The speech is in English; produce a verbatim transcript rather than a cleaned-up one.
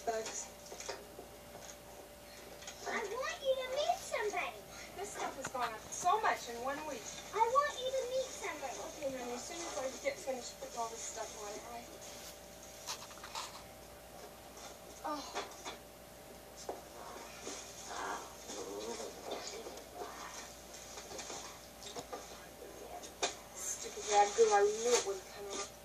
bugs. I want you to meet somebody. This stuff has gone up so much in one week. I want you to meet somebody. Okay, honey, as soon as I get finished putting all this stuff away, all right? Oh. Stupid rag glue, I knew it wouldn't come out.